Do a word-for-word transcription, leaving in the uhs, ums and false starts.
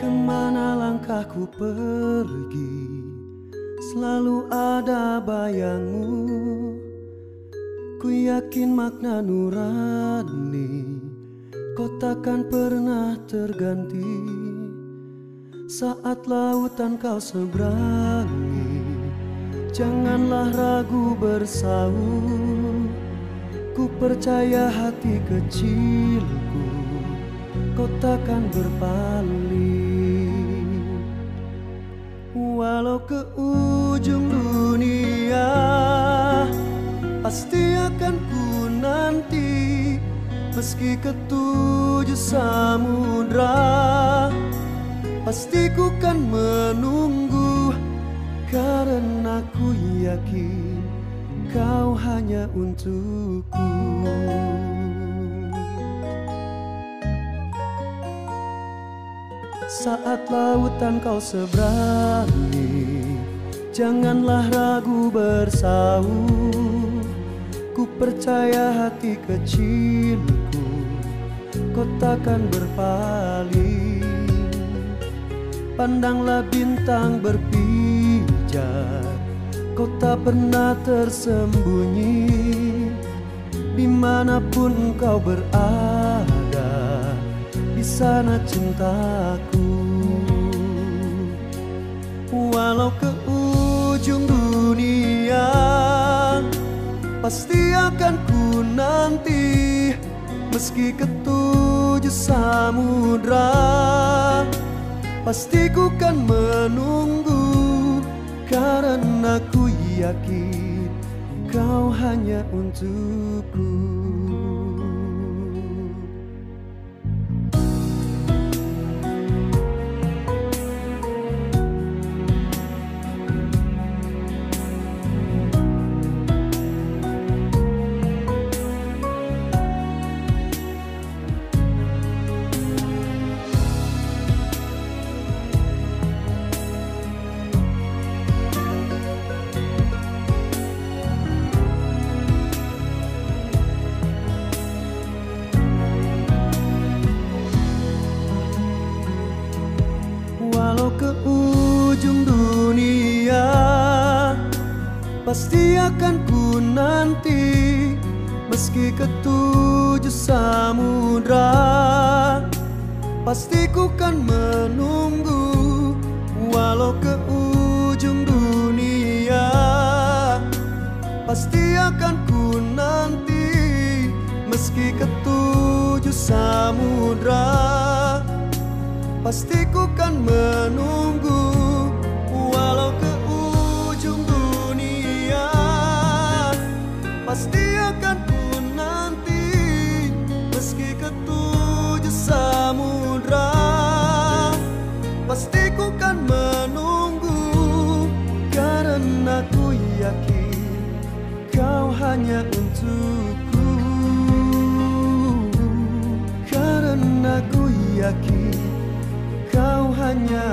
Kemana langkahku pergi, selalu ada bayangmu. Ku yakin makna nurani kau takkan pernah terganti. Saat lautan kau seberangi, janganlah ragu bersaung. Ku percaya hati kecilku, kau takkan berpaling. Walau ke ujung dunia, pasti akan ku nanti. Meski ke tujuh samudra, pasti ku kan menunggu. Karena ku yakin kau hanya untukku. Saat lautan kau seberangi, janganlah ragu bersaung. Ku percaya hati kecilku, kau takkan berpaling. Pandanglah bintang berpijar, kau tak pernah tersembunyi. Dimanapun kau berada, di sana cintaku. Walau ke ujung dunia, pasti akan ku nanti. Meski ke tujuh samudra, pasti ku kan menunggu. Karena ku yakin kau hanya untukku. Walau ke ujung dunia, pasti akan ku nanti. Meski ke tujuh samudra, pasti ku kan menunggu. Walau ke ujung dunia, pasti akan ku nanti. Meski ke tujuh samudra, pasti ku kan menunggu. Walau ke ujung dunia, pasti akan ku nanti. Meski ke tujuh samudra, pasti ku kan menunggu. Karena ku yakin kau hanya untukku. Karena ku yakin kau hanya